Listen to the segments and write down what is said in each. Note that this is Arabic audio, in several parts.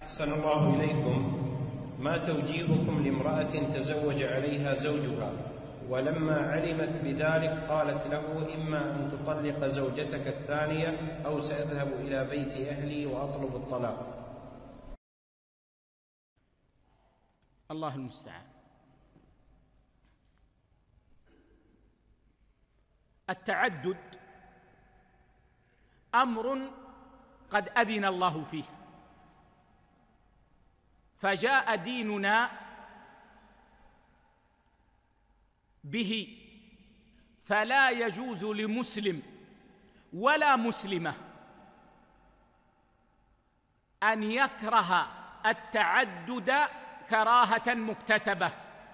أحسن الله إليكم. ما توجيهكم لامرأة تزوج عليها زوجها ولما علمت بذلك قالت له: إما أن تطلق زوجتك الثانية أو سأذهب إلى بيت أهلي وأطلب الطلاق؟ الله المستعان. التعدد أمر قد أذن الله فيه، فجاء ديننا به، فلا يجوز لمسلم ولا مسلمة أن يكره التعدد كراهة مكتسبة.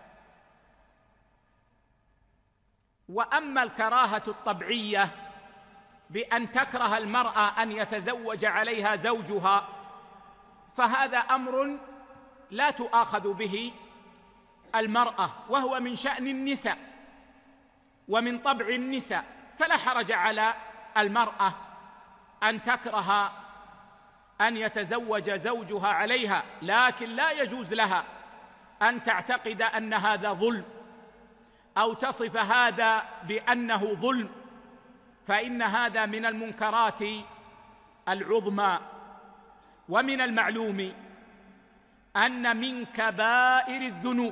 وأما الكراهة الطبيعية بأن تكره المرأة أن يتزوج عليها زوجها، فهذا أمر لا تؤاخذ به المرأة، وهو من شأن النساء ومن طبع النساء، فلا حرج على المرأة أن تكره أن يتزوج زوجها عليها، لكن لا يجوز لها أن تعتقد أن هذا ظلم أو تصف هذا بأنه ظلم، فإن هذا من المنكرات العظمى. ومن المعلوم أن من كبائر الذنوب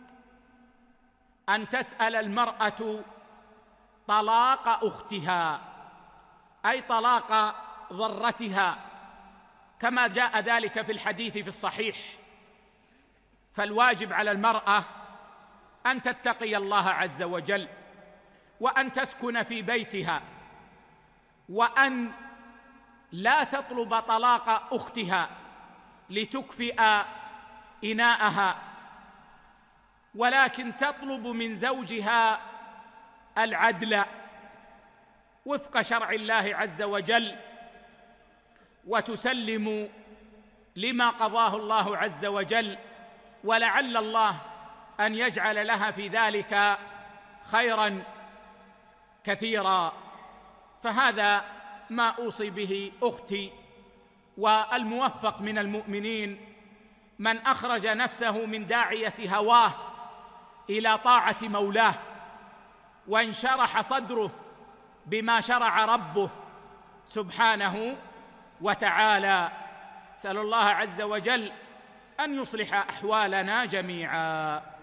أن تسأل المرأة طلاق أختها، أي طلاق ضرتها، كما جاء ذلك في الحديث في الصحيح. فالواجب على المرأة أن تتقي الله عز وجل، وأن تسكن في بيتها، وأن لا تطلب طلاق أختها لتكفئ إناءها، ولكن تطلب من زوجها العدل وفق شرع الله عز وجل، وتسلم لما قضاه الله عز وجل، ولعل الله أن يجعل لها في ذلك خيراً كثيراً. فهذا ما أوصي به أختي. والموفق من المؤمنين من أخرج نفسه من داعية هواه إلى طاعة مولاه، وانشرح صدره بما شرع ربه سبحانه وتعالى. أسأل الله عز وجل أن يصلح أحوالنا جميعاً.